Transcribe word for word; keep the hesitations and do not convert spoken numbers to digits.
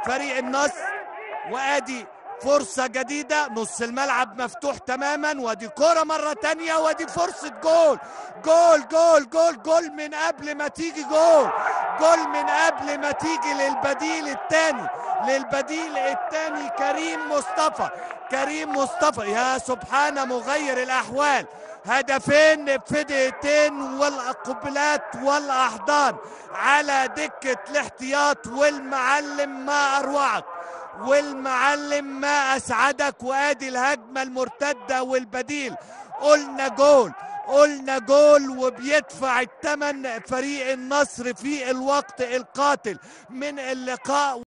فريق النصر. وادي فرصة جديدة، نص الملعب مفتوح تماما، وادي كرة مرة تانية، وادي فرصة جول جول جول جول جول من قبل ما تيجي جول جول من قبل ما تيجي للبديل الثاني للبديل الثاني كريم مصطفى كريم مصطفى يا سبحان مغير الأحوال. هدفين في دقيقتين، والقبلات والأحضان على دكة الاحتياط، والمعلم ما أروعك والمعلم ما أسعدك. وادي الهجمة المرتدة والبديل. قلنا جول قلنا جول وبيدفع الثمن فريق النصر في الوقت القاتل من اللقاء.